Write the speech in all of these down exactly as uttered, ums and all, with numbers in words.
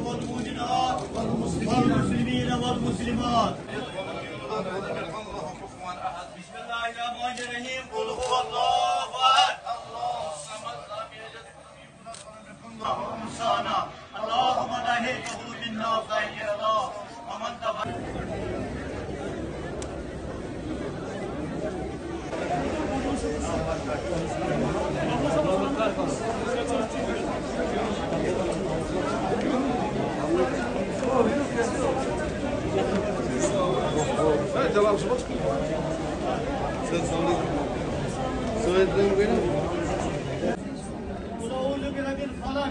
والمؤمنات والمسلمين والمسلمات. بسم الله الرحمن الرحيم. قل هو الله احد الله الصمد لم يلد ولم يكن له اللهم لا هيته منا خير الله ومن تبع. Jalan semua. Sulit mungkin. Udah berapa falan?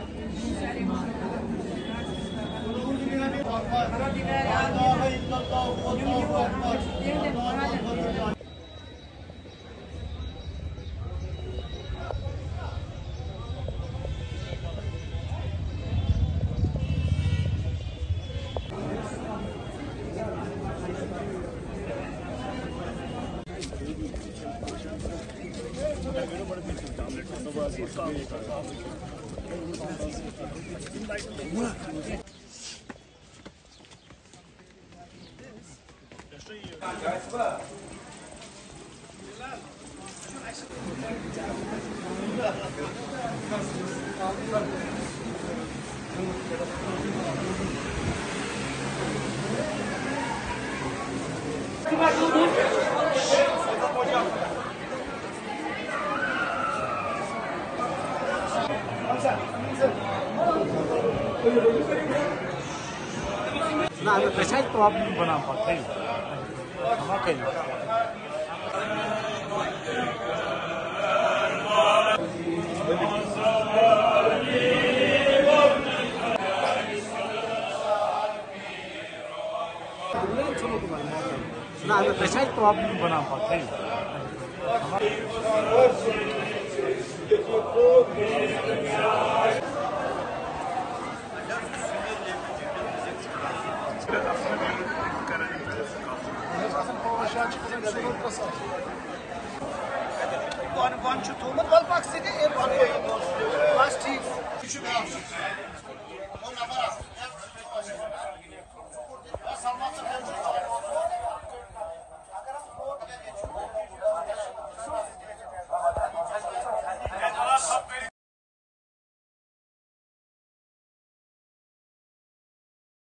Udah berapa falan? Allah illallah wallahu akbar. Nah, saya itu apa benampak kan? Apa kan? Nah, saya itu apa benampak kan? Kwan kwan şu tohumut var.